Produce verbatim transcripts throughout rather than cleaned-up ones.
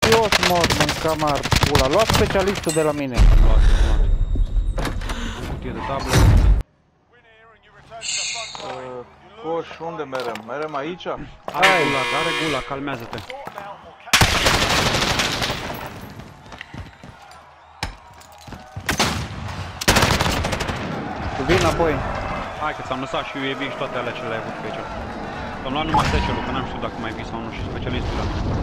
Eu să mor, mâncam ar pula. Luați specialistul de la mine. Luat, luat. Am cutie de tablă. Uh, Coș, unde merem? Merem aici? Are gula, are gula, calmează-te. Tu vii înapoi. Hai că ți-am lăsat și U A V și toate alea ce le-ai avut pe aici. Am luat numai tecelul, că n-am știut dacă mai vii sau nu și specialistul la mine.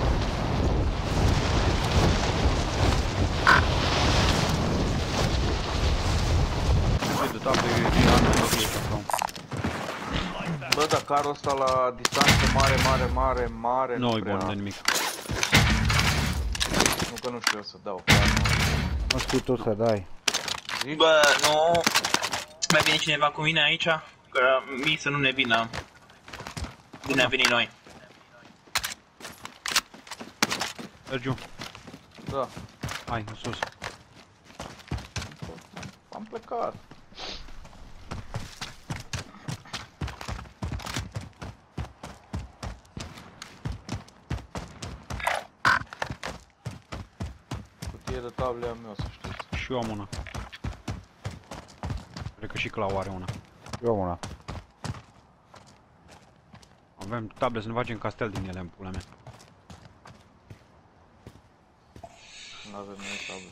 De tablă U A V, am tot e sau. Bă, dar carul ăsta la distanță mare, mare, mare, mare. Nu-i bun de nimic. Nu că nu știu eu să dau. Nu știi tu să dai. Bă, nu. Mai vine cineva cu mine aici? Că mie să nu ne vină. Bine a venit noi. Sergiu, Da, hai, în sus. am plecat. Cutie de table am eu, să știți. Și eu am una. Cred că și Clau are una. Eu una. Avem table să ne facem castel din ele în pula mea. Nu avem noi table.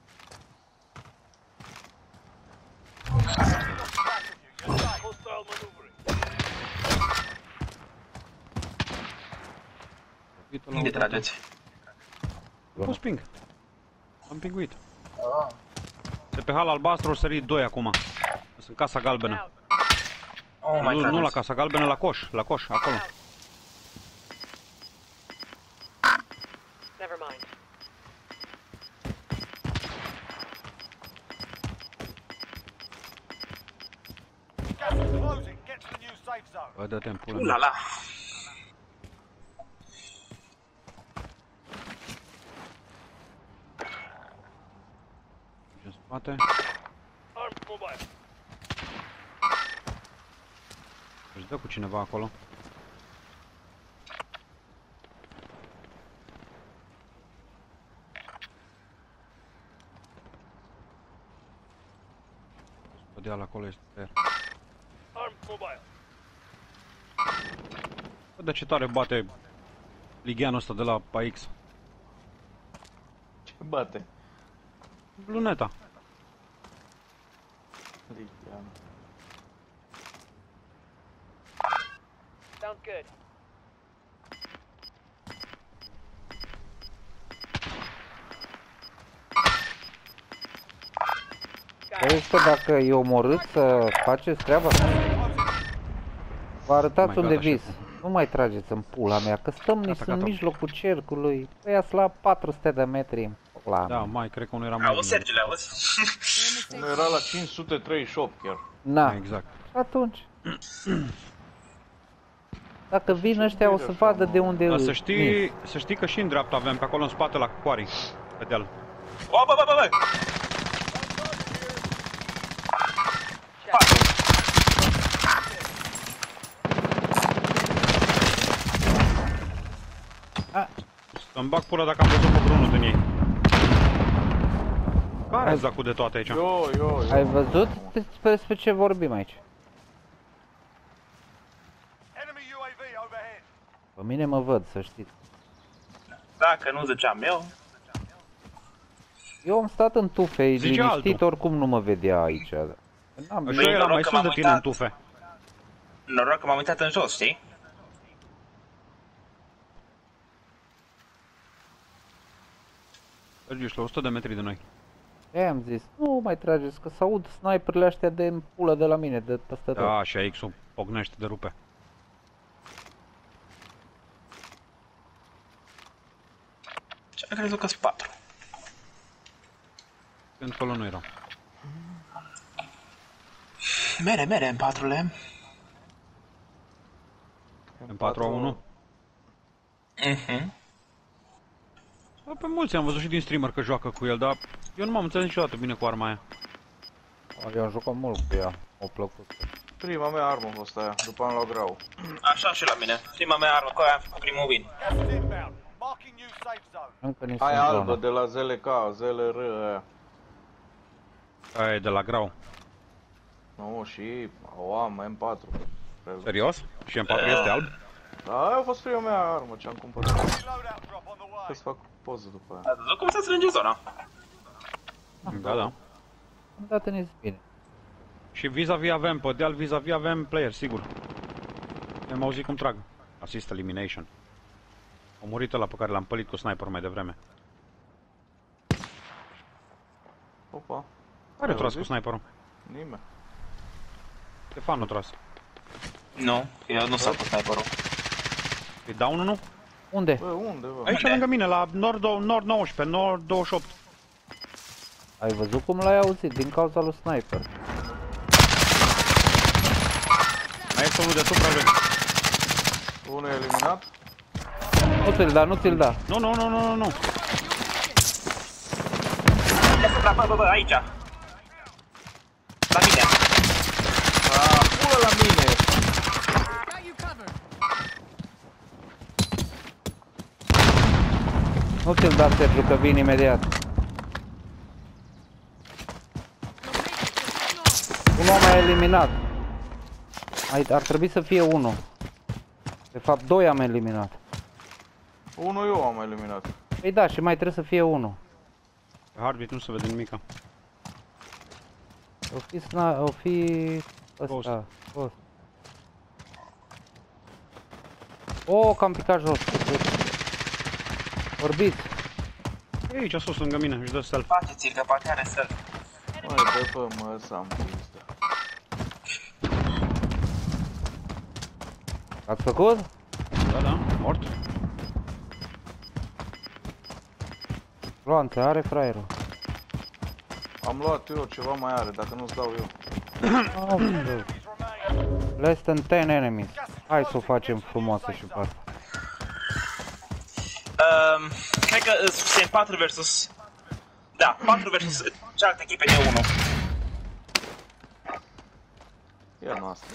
Unde trageți? Am pus ping. Am pinguit. De pe hal albastru au sărit doi acum. Sunt în casa galbenă. Oh my Nu, god. nu la casa galbenă, la coș, la coș, acolo. Never mind. Bă, dă-te în pula mea. Ulala. În spate. Își dă cu cineva acolo. Spădeal acolo este ter. Bă, de ce tare bate ligheanul ăsta de la P A X? Ce bate? Luneta. Ligian. Sounds good. Vezi că dacă e omorât să faceți treaba? Vă arătați Mai unde gata, vis. șeful. Nu mai trageți în pula mea, că stăm nici în gata. mijlocul cercului. Ăia sunt la patru sute de metri. La Da, mai, cred că unul era mai Auzi, bine. Sergiule, auzi? Nu era la cinci sute treizeci și opt chiar. Na, Exact. atunci. Dacă vin ăștia o să vadă de unde Dar îi- să știi, să știi că și în dreapta avem, pe acolo în spate la coarii, pe deal. Bă, bă, bă, bă, bă! Să-mi bag pula dacă am văzut pe vreunul din ei. Care e zacul de toate aici? Eu, eu, eu. Ai văzut despre, despre ce vorbim aici? Pe mine mă văd, să știți. Dacă nu ziceam eu, Eu am stat în tufe, Zice liniștit, altul. oricum nu mă vedea aici. N-am Și eu eram noroc mai că sus de m-am tine în uitat. tufe. noroc că m-am uitat în jos, știi? Sergiu, ești la o sută de metri de noi. de am zis, nu mai trageți, că s-aud sniperele astea de în pulă de la mine, de peste tot. Da, și A X-ul pocnește de rupe. Ce ai crezut că sunt patru? Pentru că ăla nu erau. Mere, mere în patrule. În patru a unu. Mhm. Da, pe mulți am văzut și din streamer că joacă cu el, dar eu nu m-am înțeles niciodată bine cu arma aia. Eu am jucat mult cu ea, m-a plăcut. Prima mea armă a fost aia, după am luat grau. Așa și la mine. Prima mea armă, cu aia am făcut primul win. Încă nu Aia sunt albă zonă. de la Z L K, Z L R aia. Aia e de la grau. Nu, și o am M patru. Serios? Și M patru este alb? Da, aia a fost prima mea armă ce am cumpărat. Trebuie să fac poză după aia. Ați văzut cum se strânge zona? Da, da. Îndată ne bine. Și vis-a-vis avem, pe deal vis-a-vis avem player, sigur. Am auzit cum trag. Assist elimination. A murit ăla pe care l-am pălit cu sniper mai devreme. Opa, Care a tras cu auzit? sniperul? nimeni. Stefan a tras. Nu, eu nu s-a pus sniperul. E down nu? Unde? Bă, unde, bă? Aici lângă mine, la nord, nord nouăsprezece, nord douăzeci și opt. Ai văzut cum l-ai auzit? Din cauza lui sniper. Mai este unul deasupra lui. Unul e eliminat? Nu ți-l da, nu ți-l da. Nu, nu, nu, nu, nu, nu. Deasupra, bă, bă, bă, aici. La mine. Ah, pulă la mine! Nu ți-l da, Sergiu, că vin imediat. Un om a eliminat. Ai, ar trebui să fie unul. De fapt, doi am eliminat. Unul eu am eliminat. Păi da, și mai trebuie să fie unul. Pe Hardbit nu se vede nimica. O fi sna... o fi... Ghost. ăsta. Ghost. O, că am picat jos. Vorbiți. E aici sus lângă mine, își dă self. Faceți-l, că poate are self. Măi, dă pe mă, să am pizda. Ați făcut? Da, da, mort. Gloanțe, are fraierul. Am luat eu, ceva mai are, dacă nu-ți dau eu. Oh, less than ten enemies. Hai să o facem frumoasă și pe asta. Um, cred că uh, sunt patru versus... Da, patru versus cealaltă echipe de unu. E a noastră.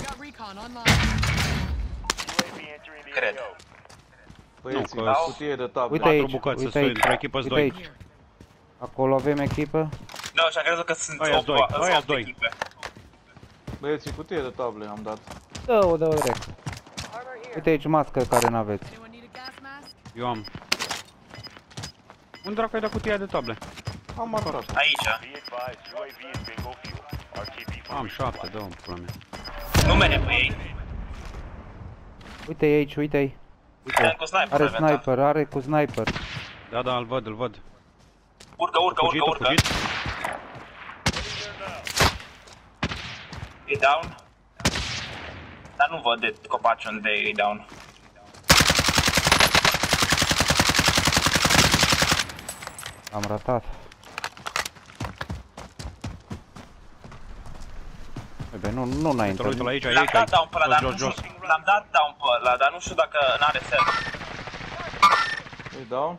Cred. Băieții, Nu, că- cutie de table. Uite Patru aici, bucăți, uite sunt aici, într-o echipă, uite doi. aici. Acolo avem echipă. Nu, și-am crezut că sunt Aia-s doi, opt aia-s doi. echipe. Băieții, cutie de table am dat. Dă-o, dă-o direct. Uite aici mască care n-aveți. Eu am. Unde dracu ai dat cutia de table? Am marcat. Aici. Am șapte, dă-o, pula mea. Numere pe ei. Uite aici, uite aici. Uite. Cu sniper Are avem, da. sniper, are cu sniper. Da, da, îl văd, îl văd. Urcă, urcă, A urcă, fugit, a urcă. fugit. E down. Dar nu văd de copaci unde e down. Am ratat. Bine, nu, nu înainte. Uite-l aici, L-am aici, dat down pe ăla, dar jos, nu jos. știu, l-am dat down pe ăla, dar nu știu dacă n-are self. E down?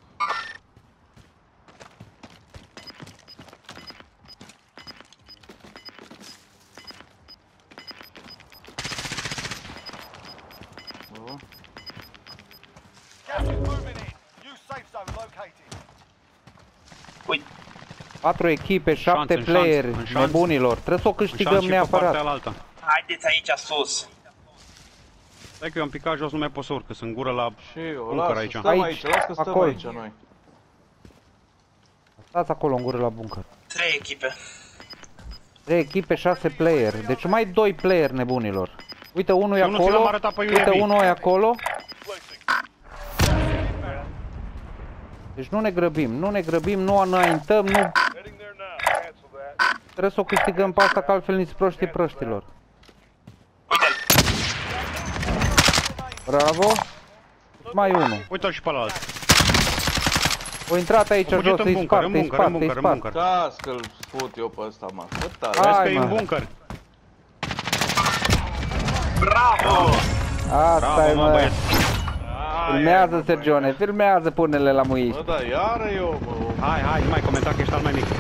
Bă. Uite, Patru echipe, șapte în șanț, playeri, în șanț. nebunilor. Trebuie să o În șanț câștigăm și pe partea neapărat. alaltă. haideți aici sus. Stai că eu am picat jos, nu mai pot să urc, că sunt gură la... Și eu, Bunker lasă, aici. stăm Aici, aici, lasă că stăm acolo. aici noi. Stați acolo în gură la bunker. Trei echipe. Trei echipe, șase playeri. Deci mai doi playeri nebunilor. Uite, unul e Și unul ți acolo. l-am arătat pe U A V. Uite, unul e acolo. Deci nu ne grăbim, nu ne grăbim, nu înaintăm, nu... Trebuie să o câștigăm pe asta, că altfel nici proștii proștilor. Uite-l. Bravo. Mai unul. Uite-l și pe ălalt. O intrat aici A fugit jos, în îi bunker, spart, în îi bunker, în spart, îi bunker, în spart. bunker. Da, că-l fut eu pe ăsta, mă. Cât tare. Hai, Vezi că e în mă. bunker. Bravo! Asta e, Bravo, mă, mă. băieți. Filmează, Sergione, filmează, pune-le la muiști. Bă, da, iară eu, mă. Hai, hai, nu mai comenta că ești al mai mic.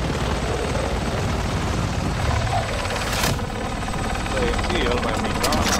Da, e ție, el mai mic, da?